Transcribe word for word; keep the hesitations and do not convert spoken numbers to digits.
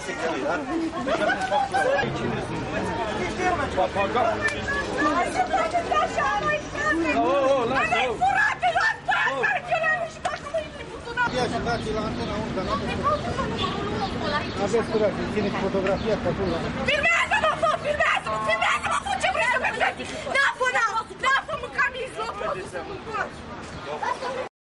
Hai să faceți așa, măi, frate! Aveți furate, luați pe aia care chiuleană și dacă mă intri butonat! Ia și dați la antena unde, nu? Aveți curaj, țineți fotografia pe acolo. Filmează-mă, fă, filmează-mă, filmează-mă, fă ce vrei să vedeți! Da, bă, da, da, să mâncam mijlocul, să mâncam!